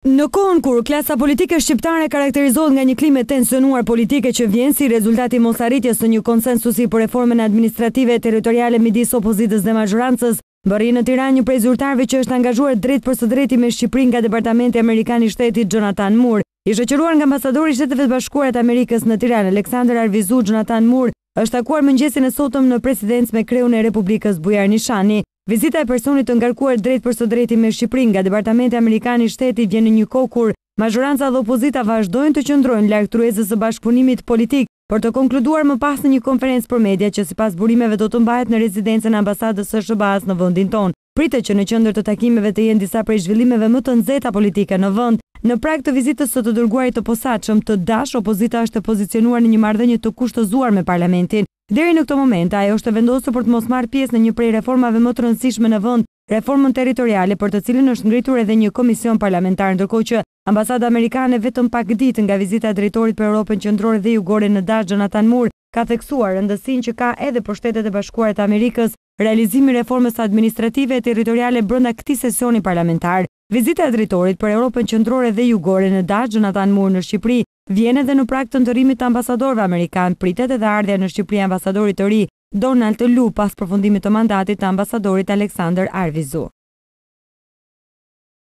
Në kohën kur klasa politike shqiptare karakterizohet nga një klimë e tensionuar politike që vjen si rezultati i mosarritjes së një konsensusi për reformën administrative e territoriale midis opozitës dhe mazhorancës, bëri në Tiranë një prej zyrtarëve që është angazhuar drejt për së drejti me Shqipërinë nga Departamenti Amerikan i Shtetit Jonathan Moore. I shoqëruar nga ambasadori i Shteteve të Bashkuara të Amerikës në Tiranë, Alexander Arvizu, Jonathan Moore është takuar mëngjesin e sotëm në presidencë me kreun e Republikës Bujar Nishani. Vizita e personit të ngarkuar drejt për së drejti me Shqipërinë nga Departamenti Amerikan i Shtetit vjen në një kohë kur mazhoranca dhe opozita vazhdojnë të qëndrojnë larg tryezës së bashkëpunimit politik për të konkluduar më pas në një konferencë për media që sipas burimeve do të mbahet në rezidencën e ambasadës së SBA-s në vendin tonë. Pritet që në qendër të takimeve të jenë disa prej zhvillimeve më të nxehta politike në vend. Në prag të vizitës së të dërguarit të posaçëm të Dash, opozita është pozicionuar në një marrëdhënie të kushtëzuar me parlamentin. Deri në këtë moment, ajo është vendosur për të mos marrë pjesë në një prej reformave më të rëndësishme në vend, reformën territoriale, për të cilën është ngritur edhe një komision parlamentar, ndërkohë që ambasada amerikane vetëm pak ditë nga vizita e drejtorit për Europën Qendrore dhe Jugore në Dash, Jonathan Moore, ka theksuar rëndësinë që ka edhe për Shtetet e Bashkuara të Amerikës realizimi i reformës administrative e territoriale brenda këtij sesioni parlamentar. Vizita e drejtorit për Europën Qendrore dhe Jugore në Dash, Jonathan Moore, në Shqipëri vjen edhe në prag të ndërrimit të ambasadorëve amerikan. Pritet edhe ardhja në Shqipëri e ambasadorit të ri Donald Lu pas përfundimit të mandatit të ambasadorit Alexander Arvizu.